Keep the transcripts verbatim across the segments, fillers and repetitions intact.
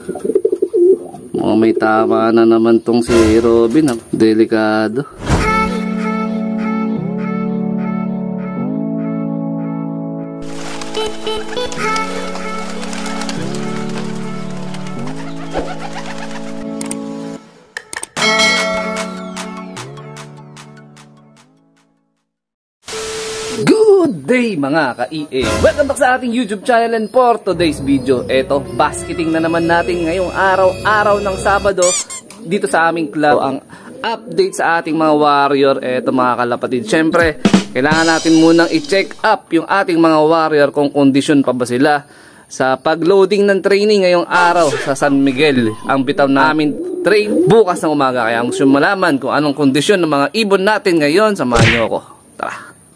Mukhang may tama na naman tong si Robin. Delikado. Good day mga ka-E A! Welcome back sa ating YouTube channel, and for today's video, eto, basketing na naman natin ngayong araw-araw ng Sabado dito sa aming club. Ang update sa ating mga warrior, eto mga kalapatid. Siyempre, kailangan natin munang i-check up yung ating mga warrior kung kondisyon pa ba sila sa pag-loading ng training ngayong araw sa San Miguel. Ang bitaw namin train bukas ng umaga, kaya gusto malaman kung anong kondisyon ng mga ibon natin ngayon. Samahan nyo ako. Tara!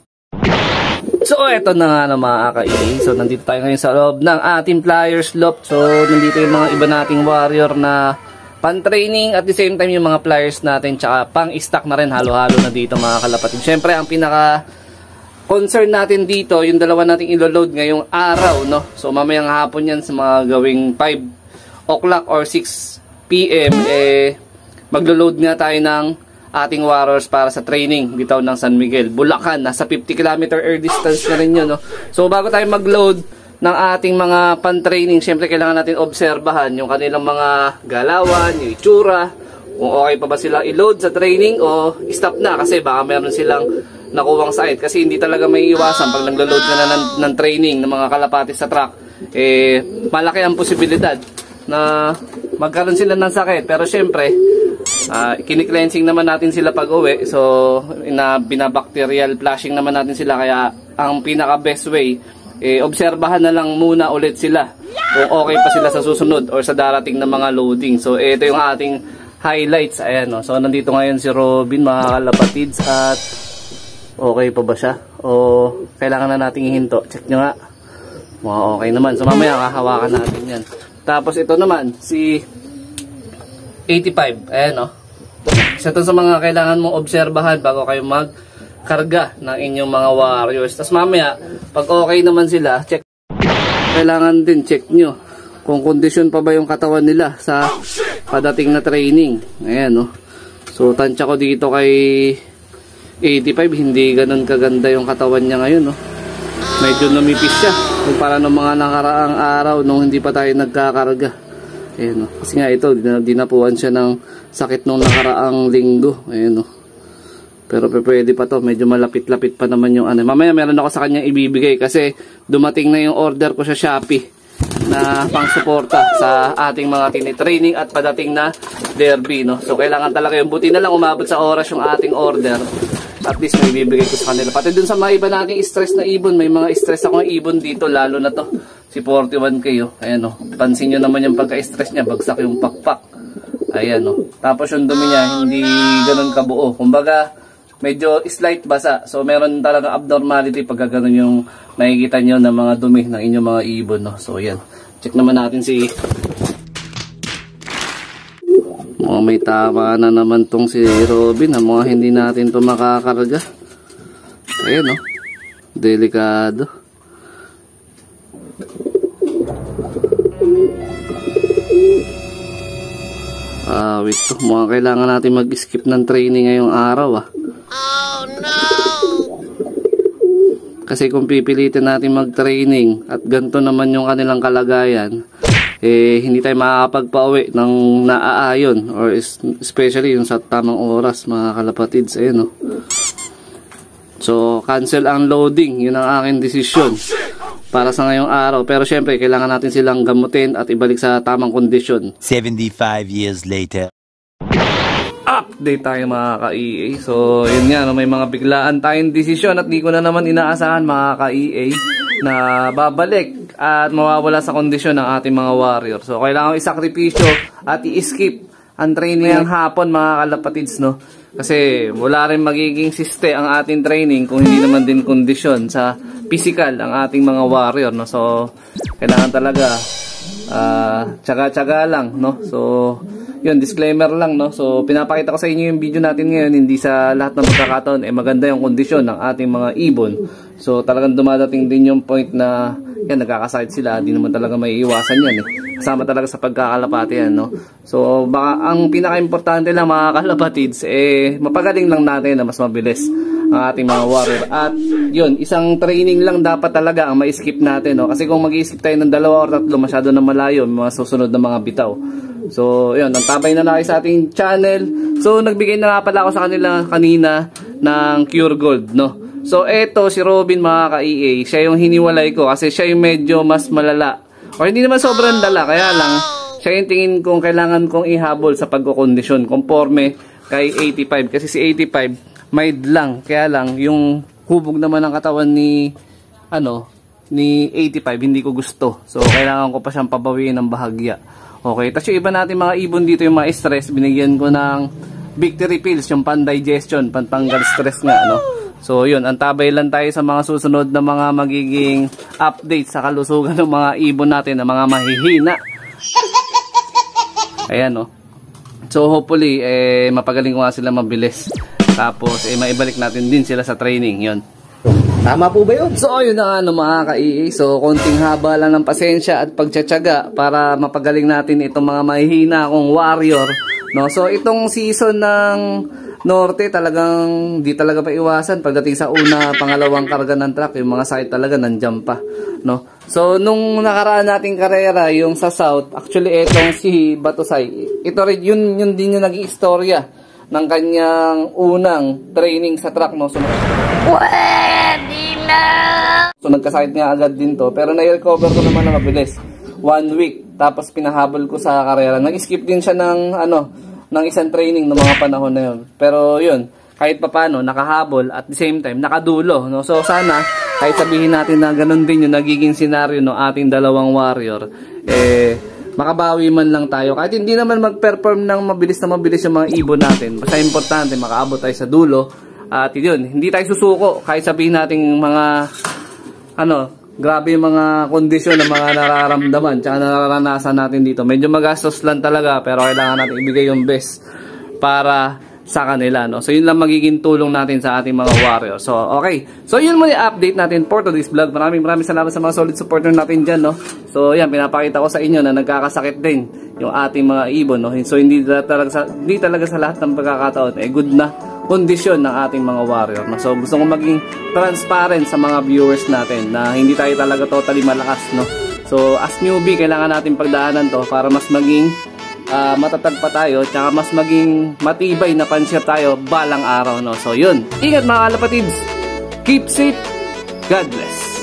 So, eto na nga na mga ka-E A. So, nandito tayo ngayon sa loob ng ating Flyers Loft. So, nandito yung mga iba nating warrior na pan-training. At the same time, yung mga Flyers natin. Tsaka pang-stock na rin. Halo-halo na dito mga kalapatid. Siyempre, ang pinaka-concern natin dito, yung dalawa nating ilo-load ngayong araw, no? So, mamayang hapon yan sa mga gawing five o'clock or six p m Eh, maglo-load nga tayo ng ating warriors para sa training bitaw ng San Miguel, Bulacan. Nasa fifty kilometer air distance na rin yun, no? So bago tayo mag-load ng ating mga pan-training, syempre kailangan natin obserbahan yung kanilang mga galawan, yung itsura, kung okay pa ba silang i-load sa training o stop na, kasi baka meron silang nakuwang site. Kasi hindi talaga may iwasan pag naglo-load ka na ng, ng training ng mga kalapati sa truck, eh malaki ang posibilidad na magkaroon sila ng sakit. Pero syempre, Uh, kini-cleansing naman natin sila pag uwi. So, ina binabacterial flushing naman natin sila. Kaya, ang pinaka best way, eh, obserbahan na lang muna ulit sila kung okay pa sila sa susunod or sa darating na mga loading. So, ito yung ating highlights. Ayan, no? So, nandito ngayon si Robin, mga kalapatids. At, okay pa ba siya? O, kailangan na nating ihinto. Check nyo nga. Mga okay naman. So, mamaya kahawakan natin yan. Tapos, ito naman, si eighty-five, ayan o. Isa to sa mga kailangan mong obserbahan bago kayo magkarga ng inyong mga warriors. Tapos mamaya, pag okay naman sila, check. Kailangan din check nyo kung kondisyon pa ba yung katawan nila sa padating na training. Ayan o. So, tansya ko dito kay eighty-five, hindi ganun kaganda yung katawan niya ngayon o. Medyo numipis siya kumpara ng mga nakaraang araw nung hindi pa tayo nagkakarga. Ayan, oh. Kasi nga ito, dinapuan siya ng sakit nung nakaraang linggo. Ayan, oh. Pero pwede pa to, medyo malapit-lapit pa naman yung ano. Mamaya meron ako sa kanya ibibigay kasi dumating na yung order ko sa Shopee na pang-suporta sa ating mga tinitraining at padating na derby, no? So kailangan talaga yung buti na lang umabot sa oras yung ating order. At least may bibigay ko sa kanila. Pati dun sa mga iba nating stress na ibon, may mga stress akong ibon dito, lalo na to si forty-one K, oh. Ayan, oh. Pansin nyo naman yung pagka-stress niya, bagsak yung pakpak. Ayan, oh. Tapos yung dumi niya, hindi ganun kabuo. Kumbaga, medyo slight basa. So, meron talaga abnormality pagka ganun yung nakikita nyo ng mga dumi ng inyong mga ibon, no? So, ayan. Check naman natin si... Oh, may tama na naman tong si Robin. Ha? Mga hindi natin to makakarga. Ayan, oh. Delikado. Ah, wait to. Mukhang kailangan natin mag-skip ng training ngayong araw, ah. Oh, no! Kasi kung pipilitin natin mag-training at ganito naman yung kanilang kalagayan, eh, hindi tayo makakapagpa-uwi ng naaayon or especially yung sa tamang oras, mga kalapatids. Ayan, oh. So, cancel ang loading. Yun ang aking desisyon para sa ngayong araw. Pero syempre, kailangan natin silang gamutin at ibalik sa tamang kondisyon. seventy-five years later. Update tayo mga ka-E A. So, yun nga, no, may mga biglaan tayong desisyon at di ko na naman inaasahan mga ka-E A na babalik at mawawala sa kondisyon ng ating mga warrior. So, kailangan isakripisyo at i-skip ang training ng hapon mga kalapatids, no? Kasi wala rin magiging siste ang ating training kung hindi naman din kondisyon sa physical ang ating mga warrior, no? So, kailangan talaga uh, tsaga-tsaga lang, no? So, yun, disclaimer lang, no? So, pinapakita ko sa inyo yung video natin ngayon, hindi sa lahat ng pagkakataon, eh maganda yung kondisyon ng ating mga ibon. So, talagang dumadating din yung point na yan, nagkakasakit sila, di naman talaga may iwasan yan eh. Kasama talaga sa pagkakalapati yan, no? So, baka ang pinaka-importante lang mga kalapatids, eh, mapagaling lang natin na mas mabilis ang ating mga warrior. At, yun, isang training lang dapat talaga ang ma-skip natin, no? Kasi kung mag-skip tayo ng dalawa or tatlo, masyado na malayo, may mga susunod na mga bitaw. So, yun, nagtabay na na kayo sa ating channel. So, nagbigay na nga pala ako sa kanila kanina ng Cure Gold, no? So, eto, si Robin mga ka-E A, siya yung hiniwalay ko kasi siya yung medyo mas malala. O hindi naman sobrang dala, kaya lang siya yung tingin kong kailangan kong ihabol sa pagkukondisyon conforme kay eighty-five. Kasi si eighty-five mild lang, kaya lang yung hubog naman ng katawan ni ano ni eighty-five hindi ko gusto. So kailangan ko pa siyang pabawiin ng bahagya. Okay, tapos yung iba natin mga ibon dito, yung mga stress, binigyan ko ng victory pills, yung pan-digestion, pantanggal stress nga, no? So yun, antabay lang tayo sa mga susunod na mga magiging update sa kalusugan ng mga ibon natin, na mga mahihina. Ayan, no? So hopefully, eh, mapagaling ko nga sila mabilis. Tapos, eh, maibalik natin din sila sa training, yun. Tama po ba yun? So yun na nga, no, mga ka-E A. So konting haba lang ng pasensya at pagtsatsaga para mapagaling natin itong mga mahihina akong warrior, no? So itong season ng Norte talagang di talaga maiwasan pagdating sa una, pangalawang karga ng truck, yung mga sakit talaga nandiyan pa, no? So nung nakaraan nating karera yung sa South, actually etong si Batusay, ito rin yun, yun din yung naging istorya ng kanyang unang training sa truck, no? So, pwede na! So nagkasakit nga agad din to, pero na-recover ko naman na mabilis, one week, tapos pinahabol ko sa karera. Nag-skip din siya ng ano ng isang training ng mga panahon na yun. Pero yun, kahit papano, nakahabol at the same time, nakadulo, no? So sana, kahit sabihin natin na ganun din yung nagiging senaryo ng ating dalawang warrior, eh, makabawi man lang tayo. Kahit hindi naman mag-perform ng mabilis na mabilis yung mga ibon natin, basta importante, makaabot tayo sa dulo. At yun, hindi tayo susuko, kahit sabihin natin mga, ano, grabe yung mga kondisyon na mga nararamdaman tsaka nararanasan natin dito. Medyo magastos lang talaga, pero kailangan natin ibigay yung best para sa kanila, no? So yun lang magiging tulong natin sa ating mga warrior. So okay, so yun muna yung update natin for today's vlog. Maraming maraming salamat sa mga solid supporter natin dyan, no? So yan, pinapakita ko sa inyo na nagkakasakit din yung ating mga ibon, no? So hindi talaga sa, hindi talaga sa lahat ng pagkakataon eh good na kondisyon ng ating mga warrior, no? So gusto ko maging transparent sa mga viewers natin na hindi tayo talaga totally malakas, no? So as newbie, kailangan natin pagdaanan to para mas maging uh, matatag pa tayo, tsaka mas maging matibay na pansya tayo balang araw, no? So yun, ingat mga kalapatids, keep safe, God bless.